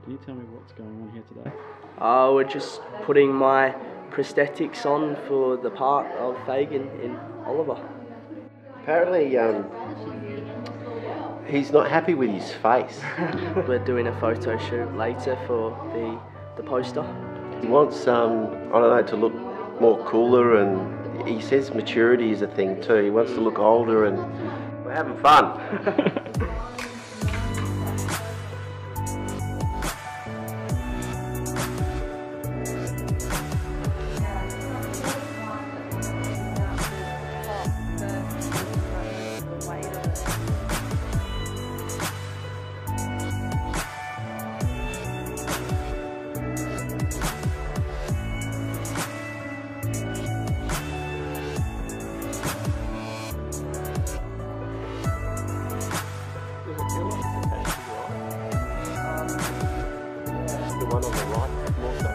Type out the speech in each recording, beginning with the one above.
Can you tell me what's going on here today? We're just putting my prosthetics on for the part of Fagin in Oliver. Apparently, he's not happy with his face. We're doing a photo shoot later for the poster. He wants, I don't know, to look more cooler, and he says maturity is a thing too. He wants to look older, and we're having fun. The one on the right, more so.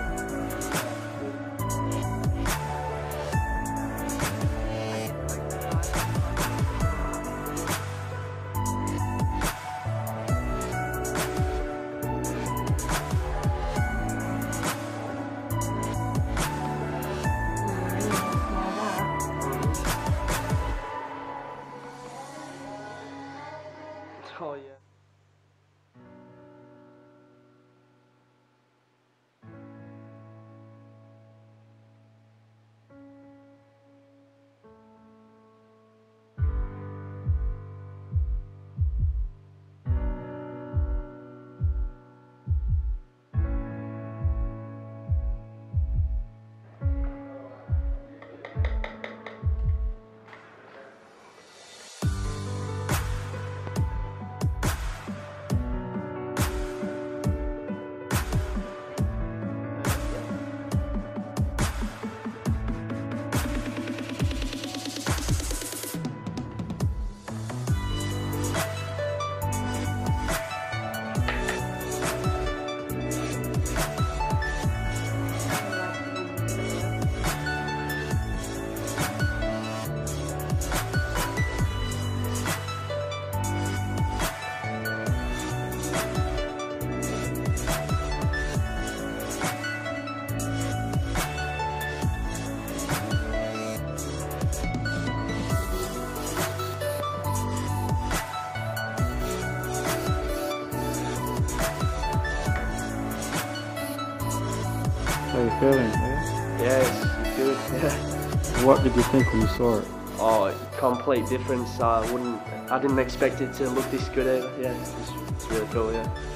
Oh yeah. How are you feeling? Yeah? Yeah, it's good. Yeah. What did you think when you saw it? Oh, complete difference. I didn't expect it to look this good either. Yeah, it's really cool. Yeah.